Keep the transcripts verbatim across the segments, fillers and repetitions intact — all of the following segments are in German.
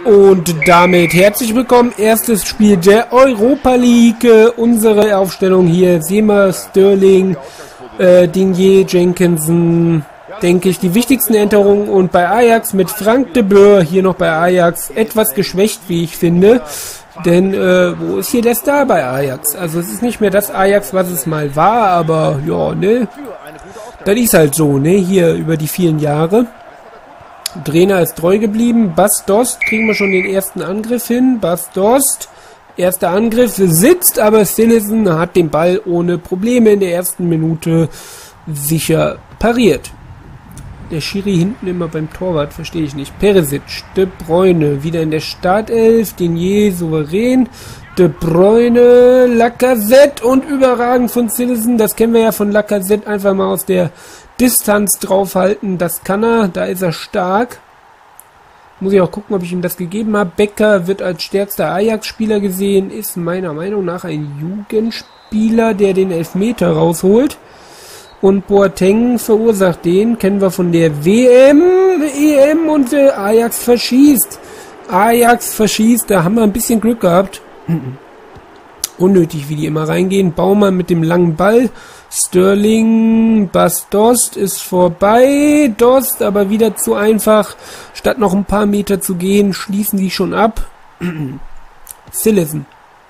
Und damit herzlich willkommen, erstes Spiel der Europa League, äh, unsere Aufstellung hier, Sema, Sterling, äh, Digne, Jenkinson, denke ich, die wichtigsten Änderungen. Und bei Ajax mit Frank de Boer, hier noch bei Ajax, etwas geschwächt, wie ich finde, denn äh, wo ist hier der Star bei Ajax? Also es ist nicht mehr das Ajax, was es mal war, aber ja, ne, das ist halt so, ne, hier über die vielen Jahre. Trainer ist treu geblieben. Bas Dost, kriegen wir schon den ersten Angriff hin. Bas Dost, erster Angriff, sitzt, aber Cillessen hat den Ball ohne Probleme in der ersten Minute sicher pariert. Der Schiri hinten immer beim Torwart, verstehe ich nicht. Perisic, De Bruyne, wieder in der Startelf, Digne souverän, De Bruyne, Lacazette und überragend von Cillessen. Das kennen wir ja von Lacazette, einfach mal aus der Distanz draufhalten, das kann er, da ist er stark. Muss ich auch gucken, ob ich ihm das gegeben habe. Becker wird als stärkster Ajax-Spieler gesehen, ist meiner Meinung nach ein Jugendspieler, der den Elfmeter rausholt. Und Boateng verursacht den, kennen wir von der W M, E M und Ajax verschießt. Ajax verschießt, da haben wir ein bisschen Glück gehabt. Unnötig, wie die immer reingehen. Baumann mit dem langen Ball. Sterling, Bas Dost ist vorbei. Dost aber wieder zu einfach. Statt noch ein paar Meter zu gehen, schließen die schon ab. Cillessen.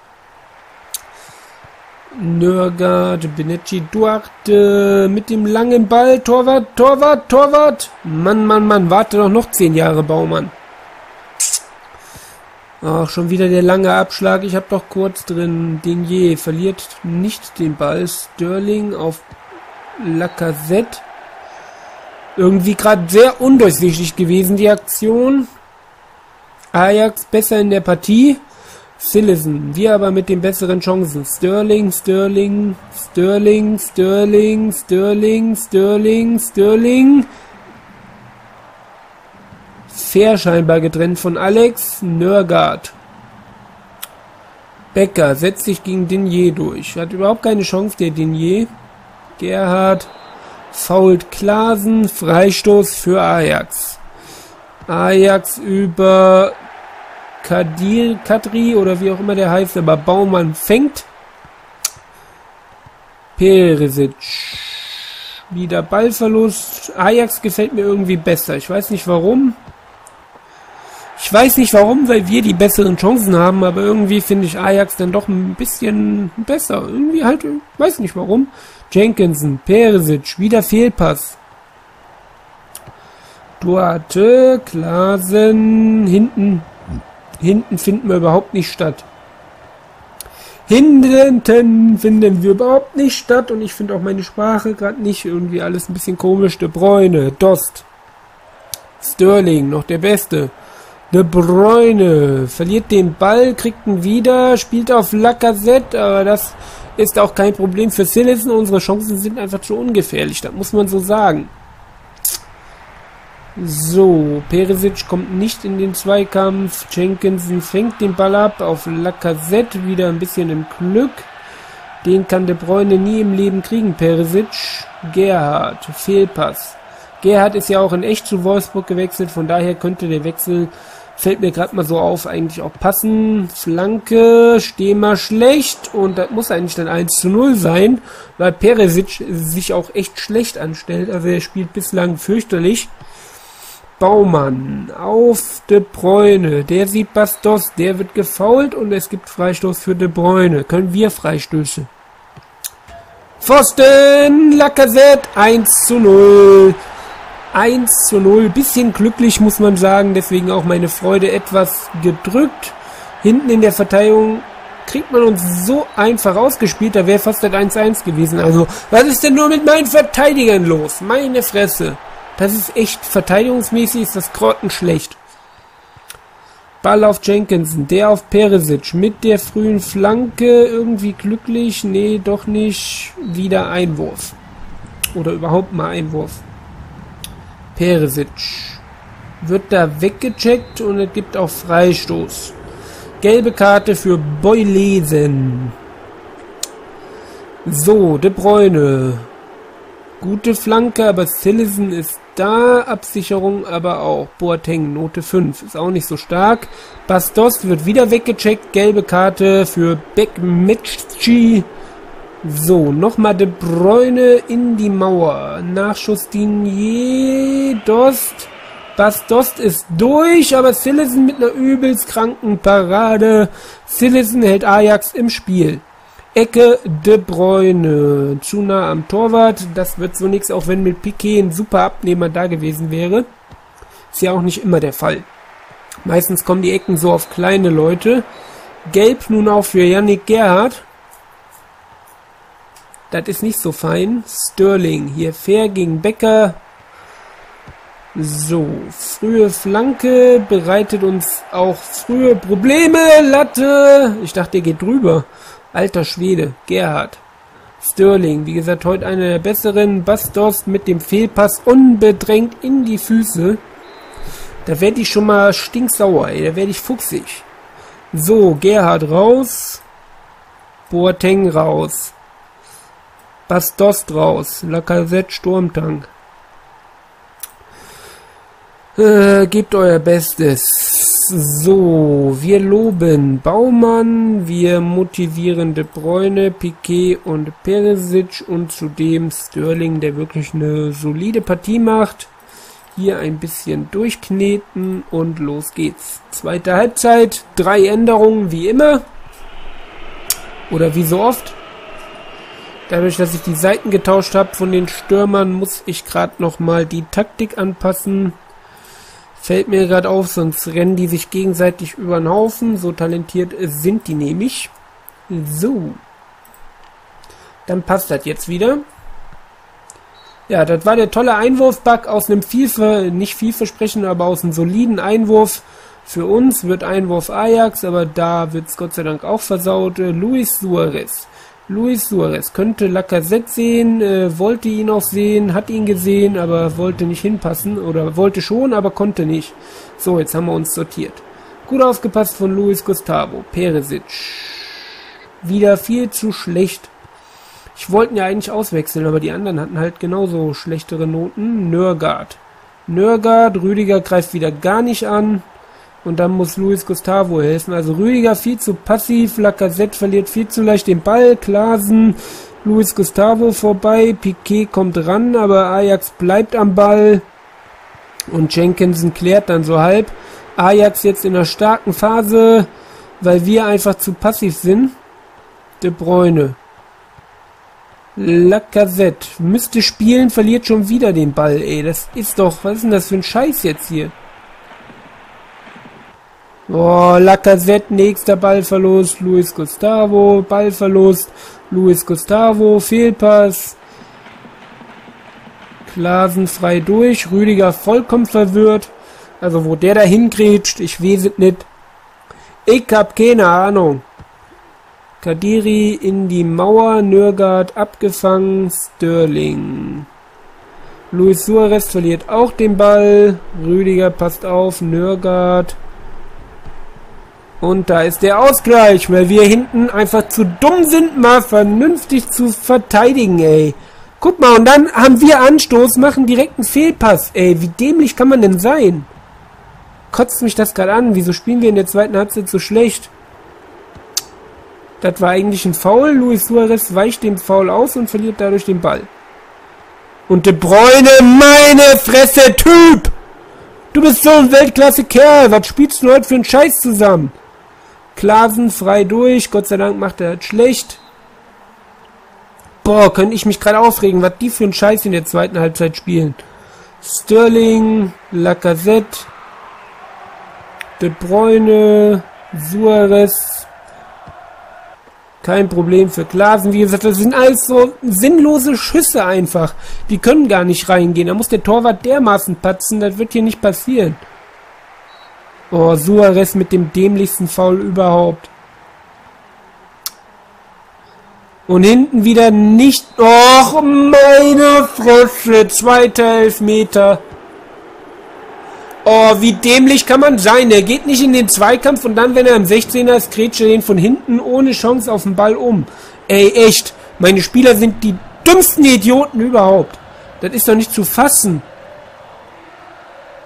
Nørgaard, Benecci, Duarte mit dem langen Ball. Torwart, Torwart, Torwart. Mann, Mann, Mann, warte doch noch zehn Jahre, Baumann. Ach, schon wieder der lange Abschlag. Ich habe doch kurz drin. Digne verliert nicht den Ball. Sterling auf Lacazette. Irgendwie gerade sehr undurchsichtig gewesen, die Aktion. Ajax besser in der Partie. Cillessen, wir aber mit den besseren Chancen. Sterling, Sterling, Sterling, Sterling, Sterling, Sterling, Sterling. Fair scheinbar getrennt von Alex. Nørgaard. Becker setzt sich gegen Digne durch. Hat überhaupt keine Chance, der Digne. Gerhard fault Klaasen. Freistoß für Ajax. Ajax über Kadir, Kadri oder wie auch immer der heißt, aber Baumann fängt. Perisic. Wieder Ballverlust. Ajax gefällt mir irgendwie besser. Ich weiß nicht warum. Ich weiß nicht warum, weil wir die besseren Chancen haben, aber irgendwie finde ich Ajax dann doch ein bisschen besser. Irgendwie halt, weiß nicht warum. Jenkinson, Perisic, wieder Fehlpass. Duarte, Klaasen, hinten, hinten finden wir überhaupt nicht statt. Hinten finden wir überhaupt nicht statt und ich finde auch meine Sprache gerade nicht, irgendwie alles ein bisschen komisch. De Bruyne, Dost, Sterling, noch der Beste. De Bruyne verliert den Ball, kriegt ihn wieder, spielt auf Lacazette, aber das ist auch kein Problem für Cillessen. Unsere Chancen sind einfach zu ungefährlich, das muss man so sagen. So, Perisic kommt nicht in den Zweikampf, Jenkinson fängt den Ball ab, auf Lacazette wieder ein bisschen im Glück. Den kann De Bruyne nie im Leben kriegen, Perisic. Gerhard, Fehlpass. Gerhard ist ja auch in echt zu Wolfsburg gewechselt, von daher könnte der Wechsel, fällt mir gerade mal so auf, eigentlich auch passen. Flanke, steh mal schlecht und das muss eigentlich dann eins zu null sein, weil Perisic sich auch echt schlecht anstellt, also er spielt bislang fürchterlich. Baumann auf De Bruyne, der sieht Bas Dost, der wird gefoult und es gibt Freistoß für De Bruyne. Können wir Freistöße? Pfosten, Lacazette, eins zu null. eins zu null, bisschen glücklich muss man sagen, deswegen auch meine Freude etwas gedrückt. Hinten in der Verteidigung kriegt man uns so einfach ausgespielt, da wäre fast das eins eins gewesen. Also, was ist denn nur mit meinen Verteidigern los? Meine Fresse. Das ist echt, verteidigungsmäßig ist das grottenschlecht. Ball auf Jenkinson, der auf Perisic mit der frühen Flanke, irgendwie glücklich, nee, doch nicht, wieder Einwurf. Oder überhaupt mal Einwurf. Perisic wird da weggecheckt und es gibt auch Freistoß. Gelbe Karte für Boilesen. So, De Bruyne. Gute Flanke, aber Cillessen ist da, Absicherung aber auch. Boateng, Note fünf, ist auch nicht so stark. Bastos wird wieder weggecheckt, gelbe Karte für Bekmetschi. So, nochmal De Bruyne in die Mauer. Nachschuss Digne, Dost. Bastos ist durch, aber Cillessen mit einer übelst kranken Parade. Cillessen hält Ajax im Spiel. Ecke De Bruyne. Zu nah am Torwart. Das wird so nichts, auch wenn mit Piqué ein super Abnehmer da gewesen wäre. Ist ja auch nicht immer der Fall. Meistens kommen die Ecken so auf kleine Leute. Gelb nun auch für Yannick Gerhardt. Das ist nicht so fein. Sterling hier fair gegen Becker. So, frühe Flanke bereitet uns auch frühe Probleme. Latte. Ich dachte, der geht drüber. Alter Schwede. Gerhardt. Sterling. Wie gesagt, heute einer der besseren. Bastos mit dem Fehlpass unbedrängt in die Füße. Da werde ich schon mal stinksauer, ey. Da werde ich fuchsig. So, Gerhardt raus. Boateng raus. Bastos raus. Lacazette Sturmtank. Äh, gebt euer Bestes. So, wir loben Baumann, wir motivieren De Bruyne, Piqué und Perisic und zudem Sterling, der wirklich eine solide Partie macht. Hier ein bisschen durchkneten und los geht's. Zweite Halbzeit, drei Änderungen wie immer. Oder wie so oft. Dadurch, dass ich die Seiten getauscht habe von den Stürmern, muss ich gerade nochmal die Taktik anpassen. Fällt mir gerade auf, sonst rennen die sich gegenseitig über den Haufen. So talentiert sind die nämlich. So. Dann passt das jetzt wieder. Ja, das war der tolle Einwurfbug aus einem viel, nicht vielversprechenden, aber aus einem soliden Einwurf. Für uns wird Einwurf Ajax, aber da wird es Gott sei Dank auch versaut. Luis Suarez. Luis Suarez könnte Lacazette sehen, äh, wollte ihn auch sehen, hat ihn gesehen, aber wollte nicht hinpassen. Oder wollte schon, aber konnte nicht. So, jetzt haben wir uns sortiert. Gut aufgepasst von Luis Gustavo. Perisic. Wieder viel zu schlecht. Ich wollte ihn ja eigentlich auswechseln, aber die anderen hatten halt genauso schlechtere Noten. Nørgaard. Nørgaard, Rüdiger greift wieder gar nicht an. Und dann muss Luis Gustavo helfen. Also Rüdiger viel zu passiv. Lacazette verliert viel zu leicht den Ball. Klaasen, Luis Gustavo vorbei. Piqué kommt ran, aber Ajax bleibt am Ball. Und Jenkinson klärt dann so halb. Ajax jetzt in einer starken Phase, weil wir einfach zu passiv sind. De Bruyne. Lacazette. Müsste spielen, verliert schon wieder den Ball, ey. Das ist doch, was ist denn das für ein Scheiß jetzt hier? Oh, Lacazette, nächster Ballverlust, Luis Gustavo, Ballverlust, Luis Gustavo, Fehlpass. Klaasen frei durch, Rüdiger vollkommen verwirrt. Also wo der da hingrätscht, ich weiß es nicht. Ich hab keine Ahnung. Kadiri in die Mauer, Nørgaard abgefangen, Sterling. Luis Suarez verliert auch den Ball, Rüdiger passt auf, Nørgaard. Und da ist der Ausgleich, weil wir hinten einfach zu dumm sind, mal vernünftig zu verteidigen, ey. Guck mal, und dann haben wir Anstoß, machen direkt einen Fehlpass, ey. Wie dämlich kann man denn sein? Kotzt mich das gerade an. Wieso spielen wir in der zweiten Halbzeit so schlecht? Das war eigentlich ein Foul. Luis Suarez weicht dem Foul aus und verliert dadurch den Ball. Und De Bruyne, meine Fresse, Typ! Du bist so ein Weltklasse-Kerl. Was spielst du heute für einen Scheiß zusammen? Klaasen frei durch. Gott sei Dank macht er das schlecht. Boah, könnte ich mich gerade aufregen, was die für einen Scheiß in der zweiten Halbzeit spielen. Sterling, Lacazette, De Bruyne, Suarez. Kein Problem für Klaasen. Wie gesagt, das sind alles so sinnlose Schüsse einfach. Die können gar nicht reingehen. Da muss der Torwart dermaßen patzen. Das wird hier nicht passieren. Oh, Suarez mit dem dämlichsten Foul überhaupt. Und hinten wieder nicht... Och, meine Fresse. Zweiter Elfmeter. Oh, wie dämlich kann man sein. Der geht nicht in den Zweikampf und dann, wenn er im sechzehner ist, grätscht er den von hinten ohne Chance auf den Ball um. Ey, echt. Meine Spieler sind die dümmsten Idioten überhaupt. Das ist doch nicht zu fassen.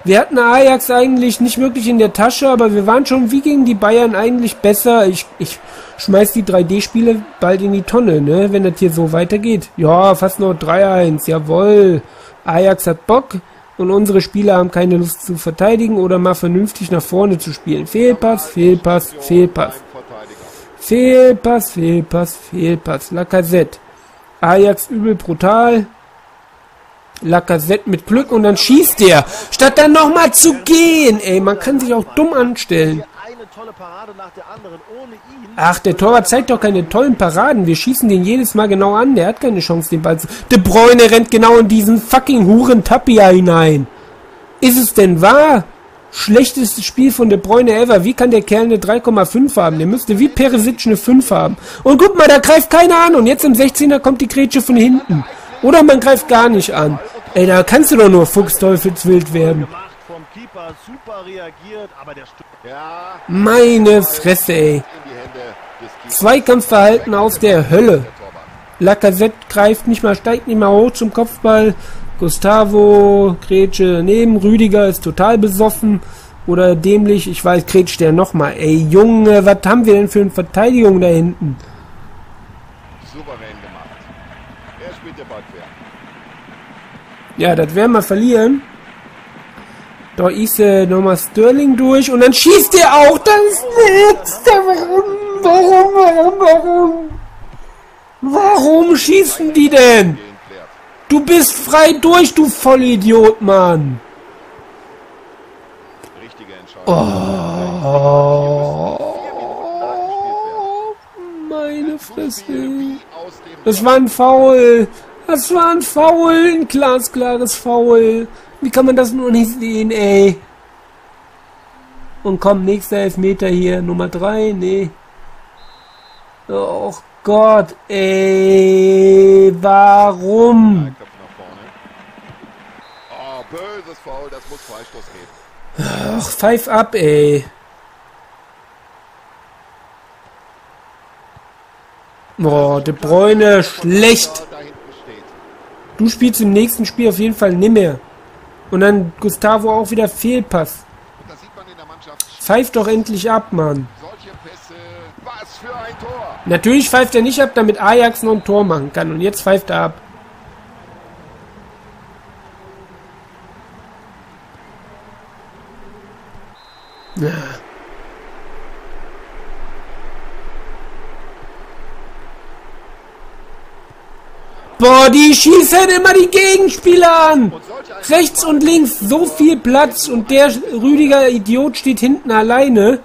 Wir hatten Ajax eigentlich nicht wirklich in der Tasche, aber wir waren schon wie gegen die Bayern eigentlich besser. Ich, ich schmeiß die drei D-Spiele bald in die Tonne, ne, wenn das hier so weitergeht. Ja, fast noch drei eins, jawohl. Ajax hat Bock und unsere Spieler haben keine Lust zu verteidigen oder mal vernünftig nach vorne zu spielen. Fehlpass, Fehlpass, Fehlpass. Fehlpass, Fehlpass, Fehlpass. Lacazette. Ajax übel brutal. Lacazette mit Glück und dann schießt der. Statt dann nochmal zu gehen. Ey, man kann sich auch dumm anstellen. Ach, der Torwart zeigt doch keine tollen Paraden. Wir schießen den jedes Mal genau an. Der hat keine Chance, den Ball zu... De Bruyne rennt genau in diesen fucking Huren Tapia hinein. Ist es denn wahr? Schlechtestes Spiel von De Bruyne ever. Wie kann der Kerl eine drei Komma fünf haben? Der müsste wie Perisic eine fünf haben. Und guck mal, da greift keiner an. Und jetzt im sechzehner kommt die Grätsche von hinten. Oder man greift gar nicht an. Ey, da kannst du doch nur Fuchsteufelswild werden. Meine Fresse, ey. Zweikampfverhalten aus der Hölle. Lacazette greift nicht mal, steigt nicht mal hoch zum Kopfball. Gustavo, Grätsche daneben. Rüdiger ist total besoffen. Oder dämlich. Ich weiß, grätscht der nochmal. Ey, Junge, was haben wir denn für eine Verteidigung da hinten? Ja, das werden wir verlieren. Da ist äh, nochmal Sterling durch und dann schießt er auch. Das ist warum, warum, warum, warum? Warum schießen die denn? Du bist frei durch, du Vollidiot, Mann. Oh, meine Fresse. Das war ein Foul. Das war ein Foul, ein glasklares Foul. Wie kann man das nur nicht sehen, ey? Und komm, nächster Elfmeter hier, Nummer drei, nee. Oh Gott, ey, warum? Oh, böses Foul, das muss Freistoß geben. Ach, pfeif ab, ey. Boah, De Bruyne, schlecht. Du spielst im nächsten Spiel auf jeden Fall nimmer. Und dann Gustavo auch wieder Fehlpass. Pfeif doch endlich ab, Mann. Natürlich pfeift er nicht ab, damit Ajax noch ein Tor machen kann. Und jetzt pfeift er ab. Ja. Boah, die schießen immer die Gegenspieler an. Rechts und links so viel Platz und der Rüdiger Idiot steht hinten alleine.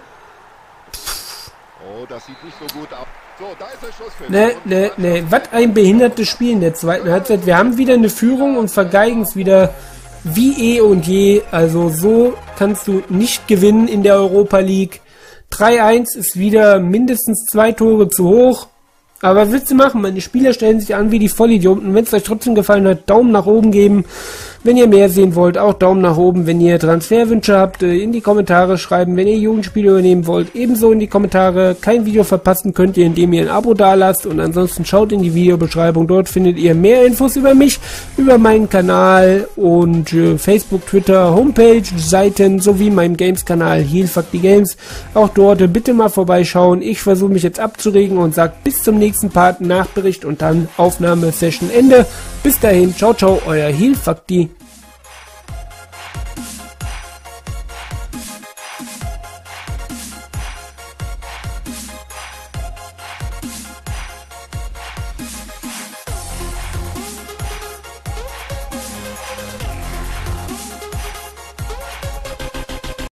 Oh, das sieht nicht so gut aus. So, da ist der Schuss für Ne, ne, ne. Was ein behindertes Spiel in der zweiten Halbzeit. Wir haben wieder eine Führung und vergeigen es wieder wie eh und je. Also so kannst du nicht gewinnen in der Europa League. drei eins ist wieder mindestens zwei Tore zu hoch. Aber was willst du machen? Meine Spieler stellen sich an wie die Vollidioten. Wenn es euch trotzdem gefallen hat, Daumen nach oben geben. Wenn ihr mehr sehen wollt, auch Daumen nach oben. Wenn ihr Transferwünsche habt, in die Kommentare schreiben. Wenn ihr Jugendspiele übernehmen wollt, ebenso in die Kommentare. Kein Video verpassen könnt ihr, indem ihr ein Abo dalasst. Und ansonsten schaut in die Videobeschreibung. Dort findet ihr mehr Infos über mich, über meinen Kanal und äh, Facebook, Twitter, Homepage, Seiten sowie meinem Games-Kanal Heal Fuck the Games. Auch dort äh, bitte mal vorbeischauen. Ich versuche mich jetzt abzuregen und sage bis zum nächsten Part, Nachbericht und dann Aufnahmesession Ende. Bis dahin, ciao, ciao, euer Heal Fuck the